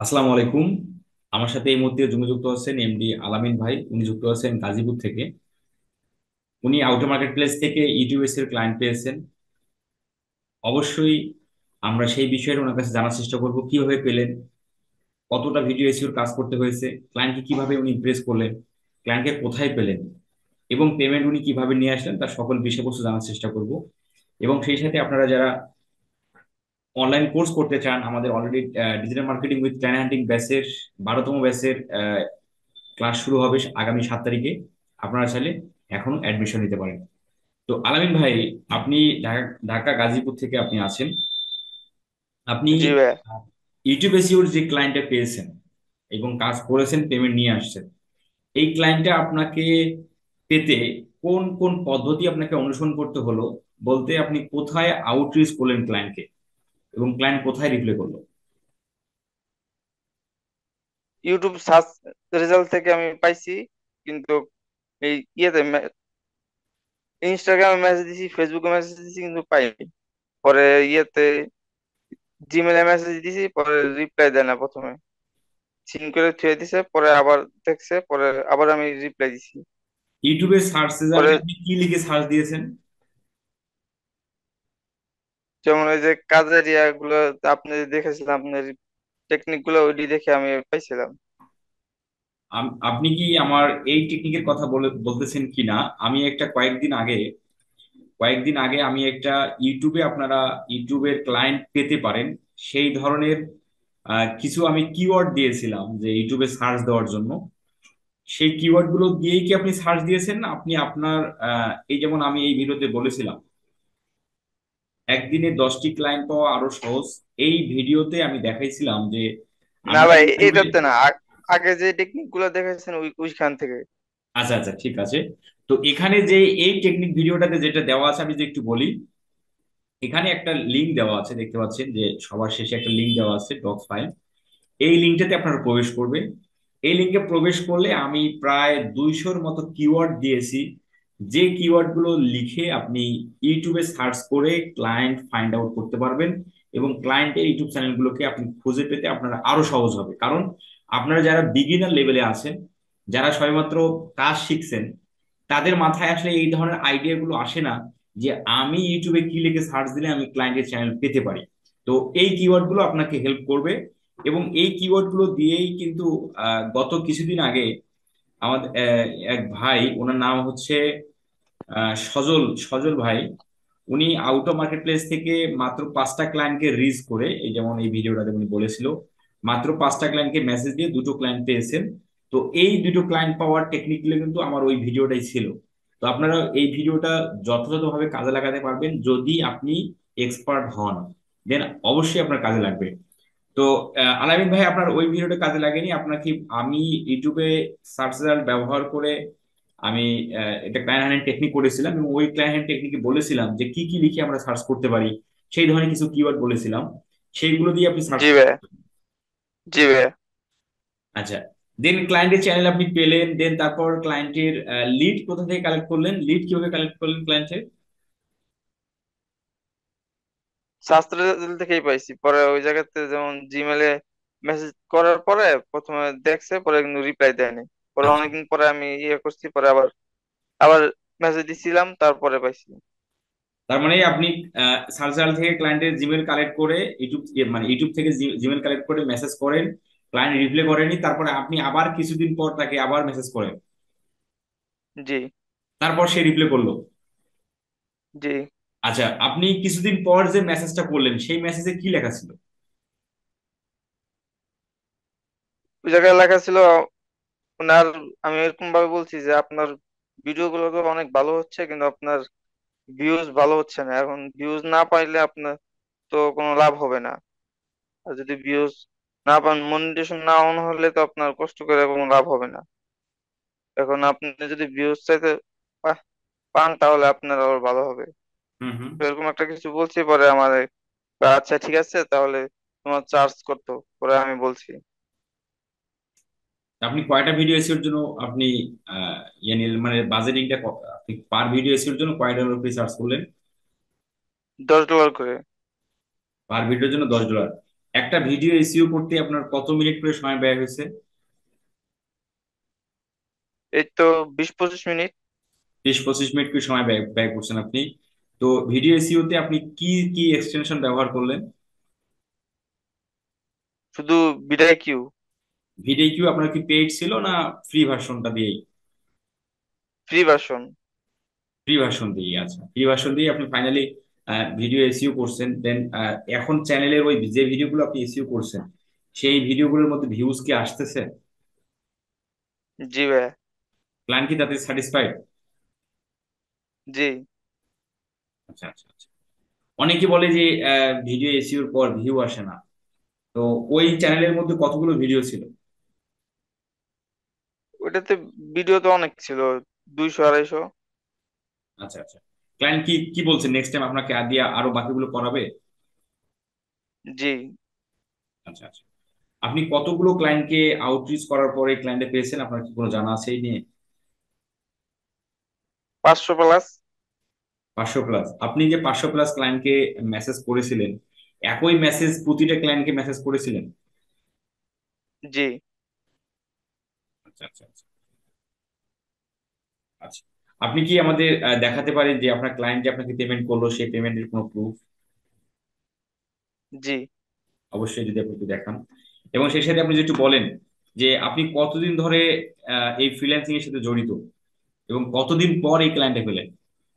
আসসালামু আলাইকুম। আমার সাথে এই মুহূর্তে যুক্ত আছেন এমডি আলামিন ভাই। উনি যুক্ত আছেন গাজীপুর থেকে। উনি আউটো মার্কেট প্লেস থেকে ইউটিউবেস এর ক্লায়েন্ট পেয়েছেন। অবশ্যই আমরা সেই বিষয়ে ওনার কাছে জানার চেষ্টা করব কিভাবে পেলেন, কতটা ভিডিও এসইওর কাজ করতে হয়েছে, ক্লায়েন্টকে কিভাবে উনি ইমপ্রেস করলেন, ক্লায়েন্টকে কোথায় পেলেন এবং পেমেন্ট উনি কিভাবে নিয়ে আসলেন তার সকল বিষয়বস্তু জানার চেষ্টা করব। এবং সেই সাথে আপনারা যারা অনলাইন কোর্স করতে চান, আমাদের already digital marketing with client hunting ব্যাচের 12তম ব্যাচের ক্লাস শুরু হবে আগামী 7 তারিখে। আপনারা চাইলে এখন অ্যাডমিশন নিতে পারেন। তো আলামিন ভাই, আপনি ঢাকা ঢাকা গাজীপুর থেকে আপনি আছেন। আপনি জি ভাইয়া। ইউটিউব এসইওর যে ক্লায়েন্টটা পেয়েছেন এবং কাজ করেছেন, পেমেন্ট নিয়ে আসছেন, এই ক্লায়েন্টটা আপনাকে পেতে কোন কোন পদ্ধতি আপনাকে অনুসরণ করতে হলো, বলতে আপনি কোথায় আউটরিচ করলেন ক্লায়েন্টকে এবং ক্লায়েন্ট কোথায় রিপ্লাই করলো? ইউটিউব সার্চ রেজাল্ট থেকে আমি পাইছি, কিন্তু এই ইয়েতে ইনস্টাগ্রামে মেসেজ দিছি, ফেসবুকে মেসেজ দিছি, কিন্তু পাইনি। পরে ইয়েতে জিমেলে মেসেজ দিছি, পরে রিপ্লাই দেয় না। প্রথমে সিন করে থুয়ে দিছে, পরে আবার দেখছে, পরে আবার আমি রিপ্লাই দিছি। ইউটিউবের সার্চ পরে রেজাল্টে আপনি কি লিখে সার্চ দিয়েছেন? যেমন ওই যে কাজের গুলো আপনি দেখেছিলাম, আপনার টেকনিক গুলো ওইটি দেখে আমি পাইছিলাম। আপনি কি আমার এই টেকনিকের কথা বলতেছেন কি না? আমি একটা কয়েকদিন আগে আমি একটা ইউটিউবে, আপনারা ইউটিউবের ক্লায়েন্ট পেতে পারেন সেই ধরনের কিছু আমি কিওয়ার্ড দিয়েছিলাম যে ইউটিউবে সার্চ দেওয়ার জন্য। সেই কিওয়ার্ড গুলো দিয়েই কি আপনি সার্চ দিয়েছেন না? আপনি আপনার এই যেমন আমি এই ভিডিওতে বলেছিলাম একদিনে 10টি ক্লায়েন্ট পাওয়া আরো সহজ, এই ভিডিওতে আমি দেখাইছিলাম যে না আমরা ভাই, ইউটিউবে। এটাতে না। আগে যে টেকনিক গুলো দেখেছেন ওইখান থেকে। আচ্ছা আচ্ছা, ঠিক আছে। তো এখানে যে এই টেকনিক ভিডিওটাতে যেটা দেওয়া আছে, আমি যদি একটু বলি, এখানে একটা লিংক দেওয়া আছে, দেখতে পাচ্ছেন যে সবার শেষে একটা লিংক দেওয়া আছে, ডক ফাইল। এই লিঙ্কটাতে আপনারা প্রবেশ করবেন। এই লিঙ্কে প্রবেশ করলে আমি প্রায় 200-র মতো কিওয়ার্ড দিয়েছি। যে কিওয়ার্ড গুলো লিখে আপনি ইউটিউবে সার্চ করে ক্লায়েন্ট ফাইন্ড আউট করতে পারবেন এবং ক্লায়েন্টের ইউটিউব চ্যানেলগুলোকে আপনি খুঁজে পেতে আপনার আরো সহজ হবে। কারণ আপনারা যারা বিগিনার লেভেলে আছেন, যারা সবেমাত্র কাজ শিখছেন, তাদের মাথায় আসলে এই ধরনের আইডিয়া গুলো আসে না যে আমি ইউটিউবে কি লিখে সার্চ দিলে আমি ক্লায়েন্টের চ্যানেল পেতে পারি। তো এই কিওয়ার্ড গুলো আপনাকে হেল্প করবে এবং এই কিওয়ার্ড গুলো দিয়েই কিন্তু গত কিছুদিন আগে আমাদের এক ভাই, ওনার নাম হচ্ছে সজল সজল ভাই। উনি আউটো মার্কেট প্লেস থেকে মাত্র 5টা ক্লায়েন্টকে রিচ করে, এই যেমন এই ভিডিওটাতে উনি বলেছিল, মাত্র 5টা ক্লায়েন্টকে মেসেজ দিয়ে 2টো ক্লায়েন্ট পেয়েছেন। তো এই 2টো ক্লায়েন্ট পাওয়ার টেকনিকগুলো কিন্তু আমার ওই ভিডিওটাই ছিল। তো আপনারা এই ভিডিওটা যথাযথভাবে কাজে লাগাতে পারবেন যদি আপনি এক্সপার্ট হন, দেন অবশ্যই আপনার কাজে লাগবে। তো আলামিন ভাই, আপনার ওই ভিডিওটা কাজে লাগেনি আপনার কি? আমি ইউটিউবে সার্চ রেজাল্ট ব্যবহার করে আমি একটা ক্লায়েন্ট হ্যান্ড টেকনিক করেছিলাম এবং ওই ক্লায়েন্ট হ্যান্ড টেকনিকে বলেছিলাম যে কি কি লিখে আমরা সার্চ করতে পারি, সেই ধরনের কিছু কিওয়ার্ড বলেছিলাম, সেইগুলো দিয়ে আপনি সার্চ জি করতে ভাইয়া। পারেন। জি ভাইয়া। আচ্ছা, দেন ক্লায়েন্টের চ্যানেল আপনি পেলেন, দেন তারপর ক্লায়েন্টের লিড কোথা থেকে কালেক্ট করলেন, লিড কিভাবে কালেক্ট করলেন ক্লায়েন্টের? শাস্ত্র থেকেই পাইছি। পরে ওই জায়গাতে যেমন জিমেলে মেসেজ করার পরে প্রথমে দেখছে, পরে কিন্তু রিপ্লাই দেয়নি। পরে আচ্ছা, অনেকদিন পরে আমি ইয়ে করছি, পরে আবার আবার মেসেজ দিছিলাম, তারপরে পাইছি। তার মানে আপনি সার্চ রেজাল্ট থেকে ক্লায়েন্টের জিমেল কালেক্ট করে ইউটিউব, মানে ইউটিউব থেকে জিমেল কালেক্ট করে মেসেজ করেন, ক্লায়েন্ট রিপ্লাই করেনি, তারপরে আপনি আবার কিছুদিন পর তাকে আবার মেসেজ করেন, জি। তারপর সে রিপ্লাই করলো। জি। আচ্ছা, আপনি কিছুদিন পর যে মেসেজটা করলেন সেই মেসেজে কি লেখা ছিল? ওই জায়গায় লেখা ছিল আপনার, আমি এরকম ভাবে বলছি যে আপনার ভিডিও গুলো তো অনেক ভালো হচ্ছে, কিন্তু আপনার ভিউজ ভালো হচ্ছে না। এখন ভিউজ না পাইলে আপনার তো কোনো লাভ হবে না। আর যদি ভিউজ না পান, মনিটেশন না অন হলে তো আপনার কষ্ট করে কোনো লাভ হবে না। এখন আপনি যদি ভিউজ চাইতে পান, তাহলে আপনার আবার ভালো হবে। হুম হুম। তো এরকম একটা কিছু বলছি, পরে আমার আচ্ছা ঠিক আছে তাহলে তোমার চার্জ করতো। পরে আমি বলছি আপনি কয়টা ভিডিও এসিওর জন্য আপনি ইয়ে নিলেন, মানে বাজেটিংটা কত? আপনি পার ভিডিও এসিওর জন্য কয় ডলার চার্জ করলেন? $10 করে। পার ভিডিওর জন্য $10। একটা ভিডিও এসইও করতে আপনার কত মিনিট করে সময় ব্যয় হয়েছে? এই তো 20-25 মিনিট। 20-25 মিনিট করে সময় ব্যয় ব্যয় করছেন আপনি। তো ভিডিও এসইও তে আপনি কি কি এক্সটেনশন ব্যবহার করলেন? শুধু বিদায় কিউ। ভিডিও কিউ আপনার কি পেইড ছিল না ফ্রি ভার্সনটা দিয়েই? Free version. ফ্রি ভার্সন দিয়ে, আচ্ছা, ফ্রি ভার্সন দিয়ে আপনি ফাইনালি ভিডিও এসইও করছেন। দেন এখন চ্যানেলের ওই যে ভিডিওগুলো আপনি এসইও করছেন, সেই ভিডিওগুলোর মধ্যে ভিউজ কি আসতেছে? জি ভাইয়া। ক্লায়েন্ট কি তাতে স্যাটিসফাইড? জি। আচ্ছা আচ্ছা আচ্ছা। অনেকে বলে যে ভিডিও এসইওর পর ভিউ আসে না। তো ওই চ্যানেলের মধ্যে কতগুলো ভিডিও ছিল? ওইটাতে ভিডিও তো অনেক ছিল, 200-250। আচ্ছা আচ্ছা। ক্লায়েন্ট কি কি বলছে, নেক্সট টাইম আপনাকে আর দিয়ে আরো বাকিগুলো করাবে? জি। আচ্ছা আচ্ছা। আপনি কতগুলো ক্লায়েন্টকে আউটরিচ করার পরে ক্লায়েন্টে পেয়েছেন, আপনার কি কোনো জানা আছে এই নিয়ে? 500+। 500+? আপনি যে 500+ ক্লায়েন্টকে মেসেজ করেছিলেন, একই মেসেজ প্রতিটা ক্লায়েন্টকে মেসেজ করেছিলেন? জি। আচ্ছা আচ্ছা আচ্ছা আচ্ছা। আপনি কি আমাদের দেখাতে পারেন যে আপনার ক্লায়েন্ট যে আপনাকে পেমেন্ট করলো সেই পেমেন্টের কোনো প্রুফ? জি অবশ্যই, যদি আপনি একটু দেখান। এবং সেই সাথে আপনি যদি একটু বলেন যে আপনি কতদিন ধরে এই ফ্রিল্যান্সিং এর সাথে জড়িত এবং কতদিন পর এই ক্লায়েন্টে পেলেন?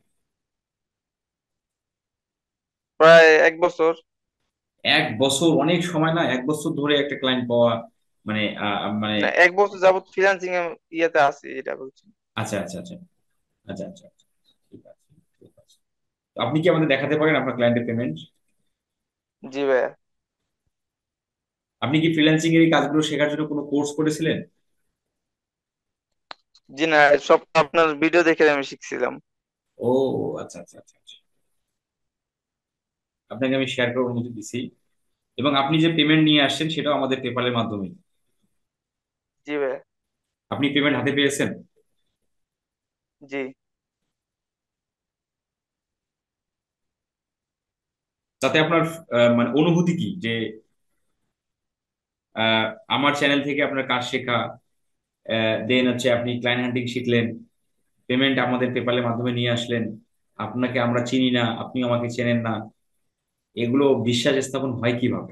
প্রায় 1 বছর। 1 বছর অনেক সময় না? 1 বছর ধরে একটা ক্লায়েন্ট পাওয়া মানে মানে। না, 1 বছর যাবত ফ্রিল্যান্সিং এ ইয়েতে আছি, এটা বলছি। আচ্ছা আচ্ছা আচ্ছা আচ্ছা আচ্ছা আচ্ছা। ঠিক আছে, ঠিক আছে। তো আপনি কি আমাদের দেখাতে পারেন আপনার ক্লায়েন্টের পেমেন্ট? জি ভাইয়া। আপনি কি ফ্রিল্যান্সিং এর এই কাজগুলো শেখার জন্য কোনো কোর্স করেছিলেন? জি না, সব আপনার ভিডিও দেখে আমি শিখছিলাম। ও আচ্ছা আচ্ছা আচ্ছা আচ্ছা। আপনাকে আমি শেয়ার করার অনুমতি দিছি। এবং আপনি যে পেমেন্ট নিয়ে আসছেন সেটাও আমাদের পেপালের মাধ্যমে। জি ভাইয়া। আপনি পেমেন্ট হাতে পেয়েছেন? জি। তাতে আপনার মানে অনুভূতি কি যে আহ, আমার চ্যানেল থেকে আপনার কাজ শেখা, দেন হচ্ছে আপনি ক্লায়েন্ট হ্যান্ডলিং শিখলেন, পেমেন্ট আমাদের পেপালের মাধ্যমে নিয়ে আসলেন, আপনাকে আমরা চিনি না, আপনি আমাকে চেনেন না, এগুলো বিশ্বাস স্থাপন হয় কিভাবে?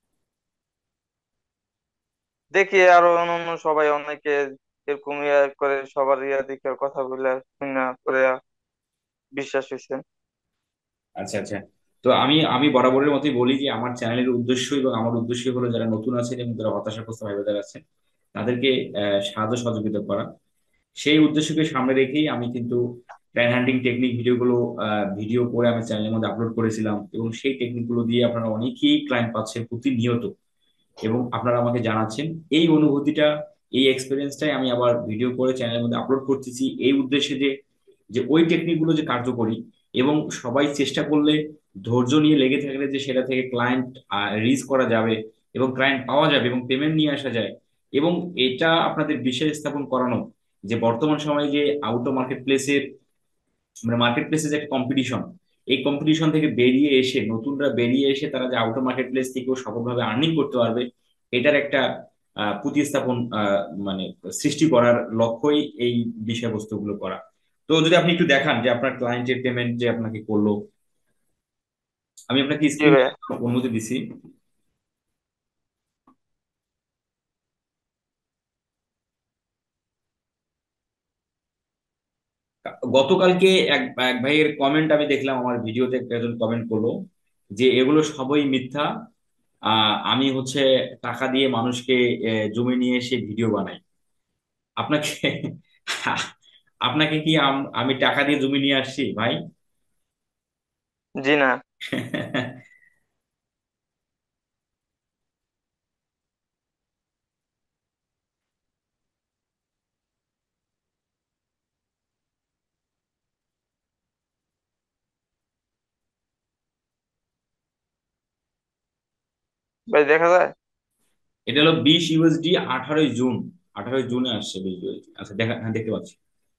দেখি আরো অন্য সবাই অনেকে এরকম ইয়া করে, সবার ইয়া দেখে কথা বলে শুনে করে বিশ্বাস হয়েছে। আচ্ছা আচ্ছা। তো আমি আমি বরাবরের মতোই বলি যে আমার চ্যানেলের উদ্দেশ্য এবং আমার উদ্দেশ্য হলো যারা নতুন আছেন এবং যারা হতাশাগ্রস্ত ভাই বোনেরা আছেন তাদেরকে সাহায্য সহযোগিতা করা। সেই উদ্দেশ্যকে সামনে রেখেই আমি কিন্তু প্যান হান্টিং টেকনিক ভিডিওগুলো ভিডিও করে আমি চ্যানেলের মধ্যে আপলোড করেছিলাম, এবং সেই টেকনিকগুলো দিয়ে আপনারা অনেকেই ক্লায়েন্ট পাচ্ছেন প্রতিনিয়ত। এবং আপনারা আমাকে জানাচ্ছেন এই অনুভূতিটা, এই এক্সপিরিয়েন্সটাই আমি আবার ভিডিও করে চ্যানেলের মধ্যে আপলোড করতেছি এই উদ্দেশ্যে যে যে ওই টেকনিকগুলো যে কার্যকরী, এবং সবাই চেষ্টা করলে, ধৈর্য নিয়ে লেগে থাকলে যে সেটা থেকে ক্লায়েন্ট রিচ করা যাবে এবং ক্লায়েন্ট পাওয়া যাবে এবং পেমেন্ট নিয়ে আসা যায়। এবং এটা আপনাদের বিশ্বাস স্থাপন করানো যে বর্তমান সময়ে যে আউটো মার্কেট প্লেসের মানে মার্কেট প্লেসে যে একটা কম্পিটিশন, এই কম্পিটিশন থেকে বেরিয়ে এসে নতুনরা বেরিয়ে এসে তারা যে আউটার মার্কেট প্লেস থেকেও সফলভাবে আর্নিং করতে পারবে, এটার একটা প্রতিস্থাপন মানে সৃষ্টি করার লক্ষ্যই এই বিষয়বস্তুগুলো করা। তো যদি আপনি একটু দেখান যে আপনার ক্লায়েন্টের পেমেন্ট যে আপনাকে করলো, আমি আপনাকে জি স্ক্রিন ভাইয়া। অনুমতি দিছি। গতকালকে এক এক ভাইয়ের কমেন্ট আমি দেখলাম, আমার ভিডিওতে একজন কমেন্ট করলো যে এগুলো সবই মিথ্যা। আমি হচ্ছে টাকা দিয়ে মানুষকে জমি নিয়ে এসে ভিডিও বানাই। আপনাকে আপনাকে কি আমি টাকা দিয়ে জমি নিয়ে আসছি ভাই? জি না। ভাই দেখা যায়। এটা হলো 20 ইউএসডি, 18ই জুন, 18ই জুনে আসছে 20 ইউএসডি। আচ্ছা দেখা, হ্যাঁ দেখতে পাচ্ছি।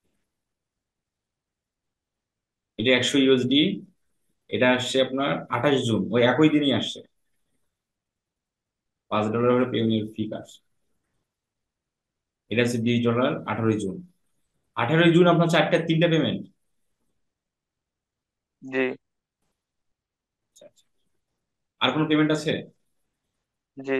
এটা 100 ইউএসডি, এটা আসছে আপনার 28 জুন, ওই একই দিনই আসছে। $5 হলো পেমেন্টের ফি কাজ। এটা হচ্ছে $20, 18ই জুন। 18ই জুন আপনার চারটা তিনটা পেমেন্ট। জি। আর কোনো পেমেন্ট আছে? জি।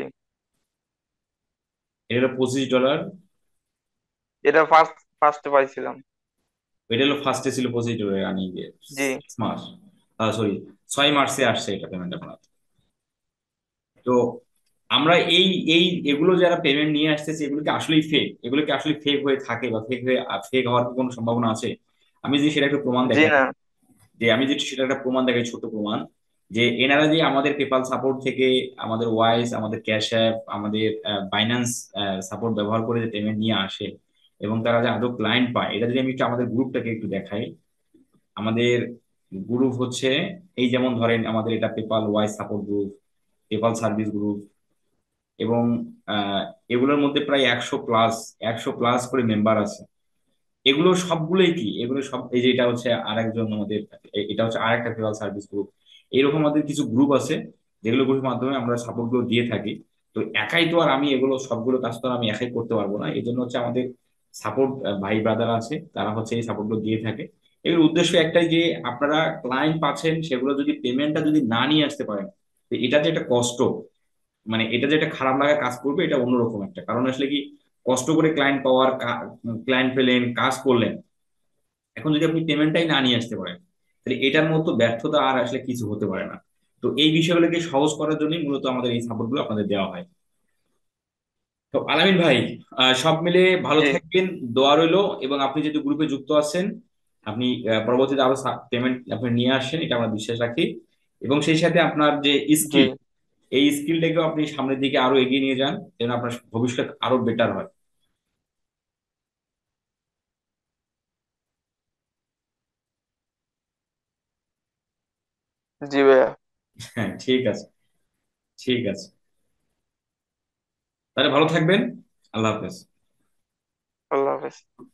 এটা হলো $25। এটা ফার্স্টে পাইছিলাম। এটা হলো ফার্স্টে ছিল $25, রানিং দিয়ে জি। 6 মাস, সরি 6 মার্চে আসছে এটা পেমেন্ট আপনার। তো আমরা এই এই এগুলো যারা পেমেন্ট নিয়ে আসতেছে এগুলো কি আসলেই ফেক? এগুলো কি আসলে ফেক হয়ে থাকে বা ফেক হওয়ার কি কোনো সম্ভাবনা আছে? আমি যদি সেটা একটা প্রমাণ জি দেখাই, না। যে আমি যদি সেটা একটা প্রমাণ দেখাই, ছোট প্রমাণ, যে এনারা যে আমাদের পেপাল সাপোর্ট থেকে, আমাদের ওয়াইস, আমাদের ক্যাশ অ্যাপ, আমাদের বাইন্যান্স সাপোর্ট ব্যবহার করে যে পেমেন্ট নিয়ে আসে এবং তারা যে আদৌ ক্লায়েন্ট পায়, এটা যদি আমি একটু আমাদের গ্রুপটাকে একটু দেখাই। আমাদের গ্রুপ হচ্ছে, এই যেমন ধরেন আমাদের এটা PayPal Wise support group, PayPal service group, এবং আহ, এগুলোর মধ্যে প্রায় 100 প্লাস, 100 প্লাস করে মেম্বার আছে। এগুলো সবগুলোই কি, এগুলো সব, এই যে এটা হচ্ছে আরেকজন আমাদের, এটা হচ্ছে আরেকটা পেপাল সার্ভিস গ্রুপ। এরকম আমাদের কিছু গ্রুপ আছে যেগুলো গ্রুপের মাধ্যমে আমরা সাপোর্ট গুলো দিয়ে থাকি। তো একাই তো আর আমি এগুলো সবগুলো কাজ তো আর আমি একাই করতে পারবো না, এই জন্য হচ্ছে আমাদের সাপোর্ট ভাই ব্রাদার আছে, তারা হচ্ছে এই সাপোর্ট গুলো দিয়ে থাকে। এর উদ্দেশ্য একটাই, যে আপনারা ক্লায়েন্ট পাচ্ছেন, সেগুলো যদি পেমেন্টটা যদি না নিয়ে আসতে পারেন, তো এটা যে একটা কষ্ট, মানে এটা যে একটা খারাপ লাগা কাজ করবে, এটা অন্যরকম একটা কারণ। আসলে কি, কষ্ট করে ক্লায়েন্ট পাওয়ার, ক্লায়েন্ট পেলেন, কাজ করলেন, এখন যদি আপনি পেমেন্টটাই না নিয়ে আসতে পারেন, তাহলে এটার মতো ব্যর্থতা আর আসলে কিছু হতে পারে না। তো এই বিষয়গুলোকে সহজ করার জন্যই মূলত আমাদের এই সাপোর্ট গুলো আপনাদের দেওয়া হয়। তো আলামিন ভাই, সব মিলে ভালো জি। থাকবেন, দোয়া রইলো। এবং আপনি যেহেতু গ্রুপে যুক্ত আছেন, আপনি পরবর্তীতে আরো পেমেন্ট আপনি নিয়ে আসেন, এটা আমরা বিশ্বাস রাখি। এবং সেই সাথে আপনার যে জি। স্কিল, এই স্কিলটাকেও আপনি সামনের দিকে আরো এগিয়ে নিয়ে যান, যেন আপনার ভবিষ্যৎ আরো বেটার হয়। জি ভাইয়া। হ্যাঁ, ঠিক আছে, ঠিক আছে। তাহলে ভালো থাকবেন। আল্লাহ হাফেজ। আল্লাহ হাফেজ।